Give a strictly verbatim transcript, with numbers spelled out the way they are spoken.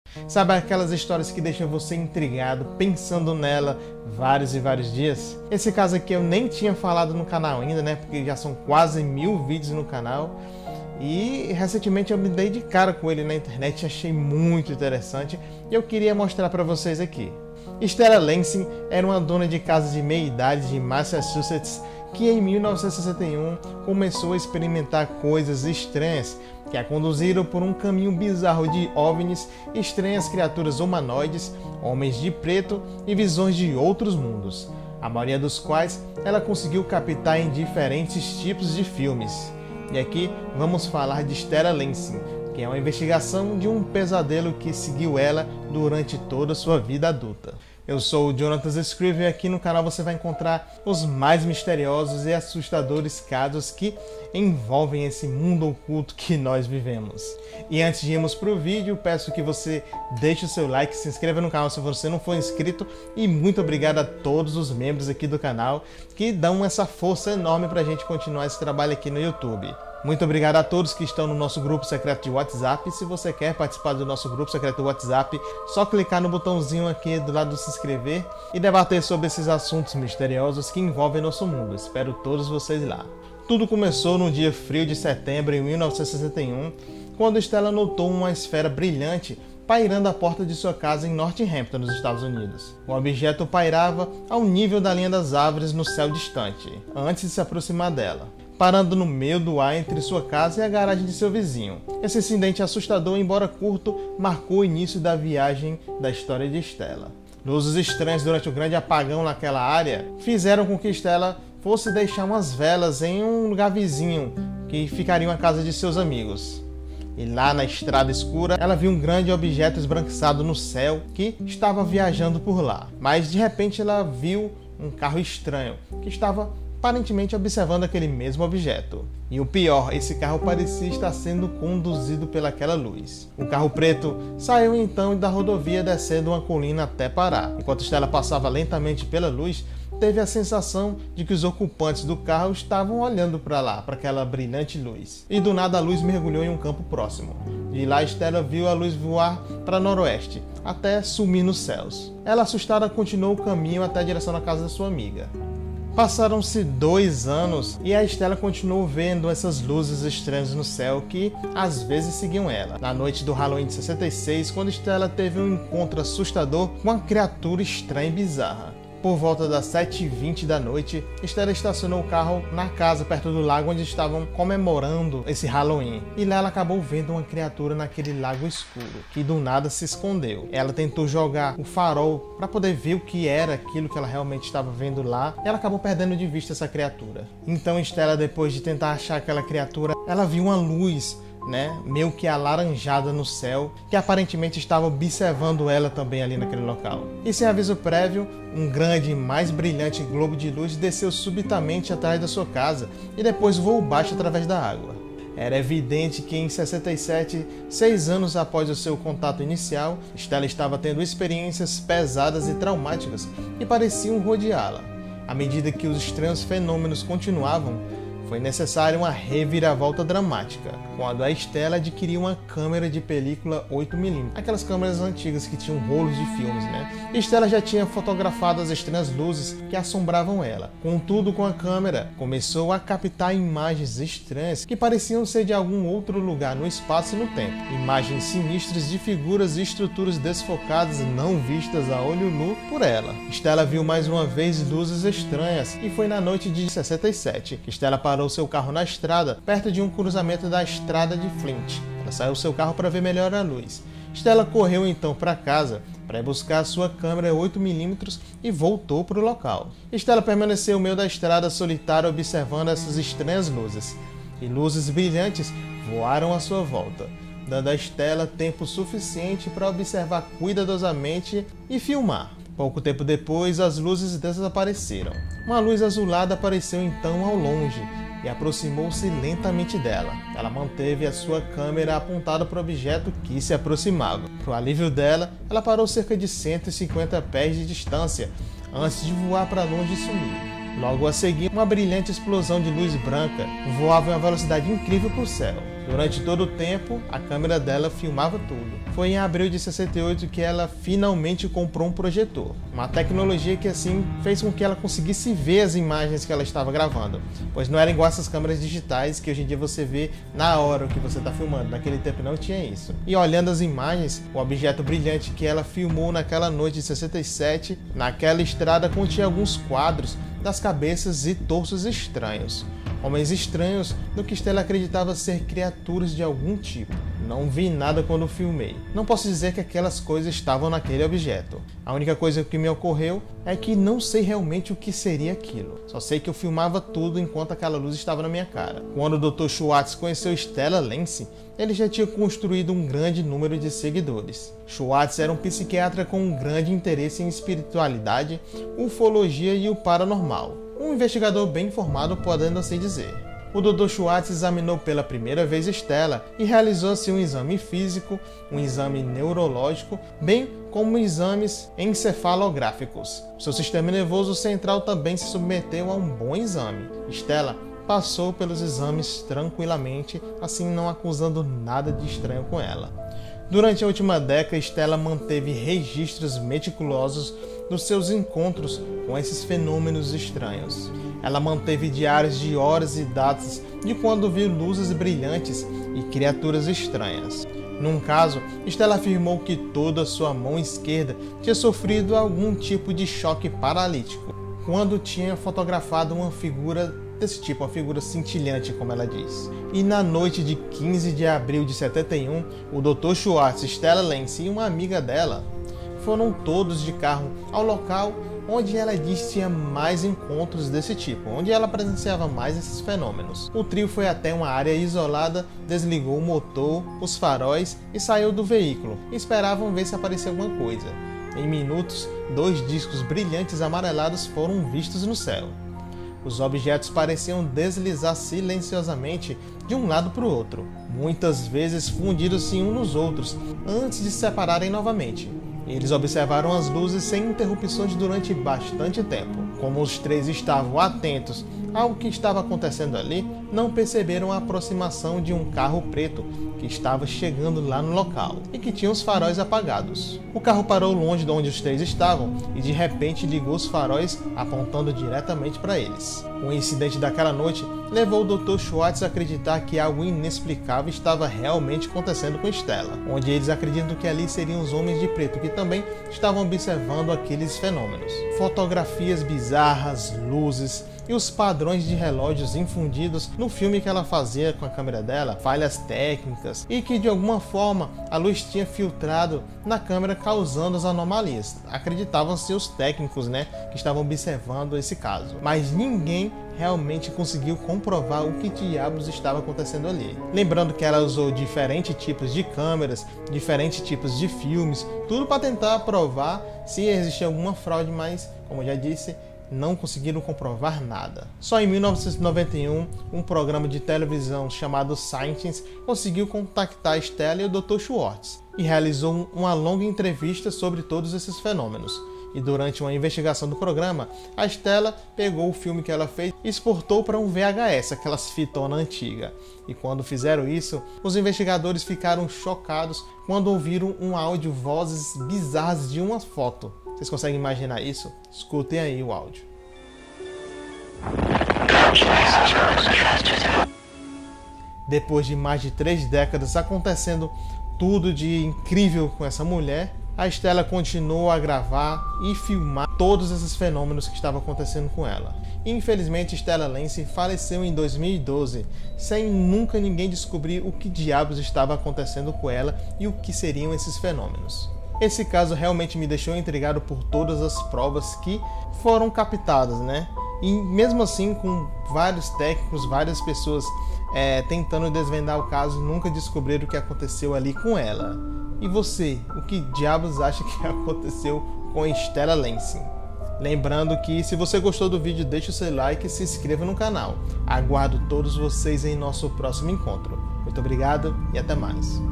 Sabe aquelas histórias que deixam você intrigado, pensando nela vários e vários dias? Esse caso aqui eu nem tinha falado no canal ainda, né? Porque já são quase mil vídeos no canal. E recentemente eu me dei de cara com ele na internet e achei muito interessante. E eu queria mostrar para vocês aqui. Stella Lansing era uma dona de casa de meia-idade de Massachusetts que em mil novecentos e sessenta e um começou a experimentar coisas estranhas que a conduziram por um caminho bizarro de OVNIs, estranhas criaturas humanoides, homens de preto e visões de outros mundos, a maioria dos quais ela conseguiu captar em diferentes tipos de filmes. E aqui vamos falar de Stella Lansing, que é uma investigação de um pesadelo que seguiu ela durante toda a sua vida adulta. Eu sou o Jonathan Scriver e aqui no canal você vai encontrar os mais misteriosos e assustadores casos que envolvem esse mundo oculto que nós vivemos. E antes de irmos para o vídeo, peço que você deixe o seu like, se inscreva no canal se você não for inscrito e muito obrigado a todos os membros aqui do canal que dão essa força enorme para a gente continuar esse trabalho aqui no YouTube. Muito obrigado a todos que estão no nosso grupo secreto de WhatsApp. Se você quer participar do nosso grupo secreto do WhatsApp, só clicar no botãozinho aqui do lado do se inscrever e debater sobre esses assuntos misteriosos que envolvem nosso mundo. Espero todos vocês lá. Tudo começou num dia frio de setembro em mil novecentos e sessenta e um, quando Stella notou uma esfera brilhante pairando à porta de sua casa em Northampton, nos Estados Unidos. O objeto pairava ao nível da linha das árvores no céu distante, antes de se aproximar dela, parando no meio do ar entre sua casa e a garagem de seu vizinho. Esse incidente assustador, embora curto, marcou o início da viagem da história de Stella. Luzes estranhas durante o grande apagão naquela área fizeram com que Stella fosse deixar umas velas em um lugar vizinho, que ficaria a casa de seus amigos. E lá na estrada escura, ela viu um grande objeto esbranquiçado no céu que estava viajando por lá. Mas de repente ela viu um carro estranho que estava aparentemente observando aquele mesmo objeto. E o pior, esse carro parecia estar sendo conduzido pelaquela luz. O carro preto saiu então da rodovia descendo uma colina até parar. Enquanto Stella passava lentamente pela luz, teve a sensação de que os ocupantes do carro estavam olhando para lá, para aquela brilhante luz. E do nada a luz mergulhou em um campo próximo. De lá Stella viu a luz voar para noroeste, até sumir nos céus. Ela, assustada, continuou o caminho até a direção da casa da sua amiga. Passaram-se dois anos e a Stella continuou vendo essas luzes estranhas no céu que às vezes seguiam ela. Na noite do Halloween de sessenta e seis, quando Stella teve um encontro assustador com uma criatura estranha e bizarra. Por volta das sete e vinte da noite, Stella estacionou o carro na casa perto do lago onde estavam comemorando esse Halloween. E lá ela acabou vendo uma criatura naquele lago escuro, que do nada se escondeu. Ela tentou jogar o farol para poder ver o que era aquilo que ela realmente estava vendo lá, e ela acabou perdendo de vista essa criatura. Então Stella, depois de tentar achar aquela criatura, ela viu uma luz, né, meio que alaranjada no céu, que aparentemente estava observando ela também ali naquele local. E sem aviso prévio, um grande e mais brilhante globo de luz desceu subitamente atrás da sua casa e depois voou baixo através da água. Era evidente que em sessenta e sete, seis anos após o seu contato inicial, Stella estava tendo experiências pesadas e traumáticas que pareciam rodeá-la. À medida que os estranhos fenômenos continuavam, foi necessária uma reviravolta dramática, quando a Stella adquiriu uma câmera de película oito milímetros, aquelas câmeras antigas que tinham rolos de filmes, né? E Stella já tinha fotografado as estranhas luzes que assombravam ela. Contudo, com a câmera, começou a captar imagens estranhas que pareciam ser de algum outro lugar no espaço e no tempo. Imagens sinistras de figuras e estruturas desfocadas não vistas a olho nu por ela. Stella viu mais uma vez luzes estranhas e foi na noite de sessenta e sete que Stella parou seu carro na estrada, perto de um cruzamento da estrada de Flint. Ela saiu seu carro para ver melhor a luz. Stella correu então para casa para buscar sua câmera oito milímetros e voltou para o local. Stella permaneceu no meio da estrada solitária observando essas estranhas luzes. E luzes brilhantes voaram à sua volta, dando a Stella tempo suficiente para observar cuidadosamente e filmar. Pouco tempo depois, as luzes desapareceram. Uma luz azulada apareceu então ao longe e aproximou-se lentamente dela. Ela manteve a sua câmera apontada para o objeto que se aproximava. Para o alívio dela, ela parou cerca de cento e cinquenta pés de distância, antes de voar para longe e sumir. Logo a seguir, uma brilhante explosão de luz branca voava em uma velocidade incrível para o céu. Durante todo o tempo, a câmera dela filmava tudo. Foi em abril de sessenta e oito que ela finalmente comprou um projetor. Uma tecnologia que assim fez com que ela conseguisse ver as imagens que ela estava gravando. Pois não era igual essas câmeras digitais que hoje em dia você vê na hora o que você está filmando. Naquele tempo não tinha isso. E olhando as imagens, o objeto brilhante que ela filmou naquela noite de sessenta e sete, naquela estrada continha alguns quadros das cabeças e torsos estranhos. Homens estranhos no que Stella acreditava ser criaturas de algum tipo. Não vi nada quando filmei. Não posso dizer que aquelas coisas estavam naquele objeto. A única coisa que me ocorreu é que não sei realmente o que seria aquilo. Só sei que eu filmava tudo enquanto aquela luz estava na minha cara. Quando o doutor Schwartz conheceu Stella Lancey, ele já tinha construído um grande número de seguidores. Schwartz era um psiquiatra com um grande interesse em espiritualidade, ufologia e o paranormal. Um investigador bem informado, podendo assim dizer. O doutor Schwartz examinou pela primeira vez Stella e realizou-se um exame físico, um exame neurológico, bem como exames encefalográficos. Seu sistema nervoso central também se submeteu a um bom exame. Stella passou pelos exames tranquilamente, assim não acusando nada de estranho com ela. Durante a última década, Stella manteve registros meticulosos dos seus encontros com esses fenômenos estranhos. Ela manteve diários de horas e datas de quando viu luzes brilhantes e criaturas estranhas. Num caso, Stella afirmou que toda a sua mão esquerda tinha sofrido algum tipo de choque paralítico, quando tinha fotografado uma figura desse tipo, uma figura cintilhante, como ela diz. E na noite de quinze de abril de setenta e um, o doutor Schwartz, Stella Lancey e uma amiga dela foram todos de carro ao local onde ela disse tinha mais encontros desse tipo, onde ela presenciava mais esses fenômenos. O trio foi até uma área isolada, desligou o motor, os faróis e saiu do veículo. Esperavam ver se aparecia alguma coisa. Em minutos, dois discos brilhantes amarelados foram vistos no céu. Os objetos pareciam deslizar silenciosamente de um lado para o outro, muitas vezes fundidos-se uns nos outros, antes de se separarem novamente. Eles observaram as luzes sem interrupções durante bastante tempo. Como os três estavam atentos ao que estava acontecendo ali, não perceberam a aproximação de um carro preto que estava chegando lá no local e que tinha os faróis apagados. O carro parou longe de onde os três estavam e de repente ligou os faróis apontando diretamente para eles. O incidente daquela noite levou o doutor Schwartz a acreditar que algo inexplicável estava realmente acontecendo com Stella, onde eles acreditam que ali seriam os homens de preto que também estavam observando aqueles fenômenos. Fotografias bizarras, luzes e os padrões de relógios infundidos no filme que ela fazia com a câmera dela, falhas técnicas e que de alguma forma a luz tinha filtrado na câmera causando as anomalias. Acreditavam-se os técnicos, né, que estavam observando esse caso, mas ninguém realmente conseguiu comprovar o que diabos estava acontecendo ali. Lembrando que ela usou diferentes tipos de câmeras, diferentes tipos de filmes, tudo para tentar provar se existia alguma fraude, mas, como eu já disse, não conseguiram comprovar nada. Só em mil novecentos e noventa e um, um programa de televisão chamado Science conseguiu contactar Stella e o doutor Schwartz e realizou uma longa entrevista sobre todos esses fenômenos. E durante uma investigação do programa, a Stella pegou o filme que ela fez e exportou para um V H S, aquelas fitonas antigas. E quando fizeram isso, os investigadores ficaram chocados quando ouviram um áudio, vozes bizarras de uma foto. Vocês conseguem imaginar isso? Escutem aí o áudio. Depois de mais de três décadas acontecendo tudo de incrível com essa mulher, a Stella continuou a gravar e filmar todos esses fenômenos que estavam acontecendo com ela. Infelizmente, Stella Lancey faleceu em dois mil e doze, sem nunca ninguém descobrir o que diabos estava acontecendo com ela e o que seriam esses fenômenos. Esse caso realmente me deixou intrigado por todas as provas que foram captadas, né? E mesmo assim, com vários técnicos, várias pessoas é, tentando desvendar o caso, nunca descobriram o que aconteceu ali com ela. E você, o que diabos acha que aconteceu com Stella Lancey? Lembrando que se você gostou do vídeo, deixe o seu like e se inscreva no canal. Aguardo todos vocês em nosso próximo encontro. Muito obrigado e até mais.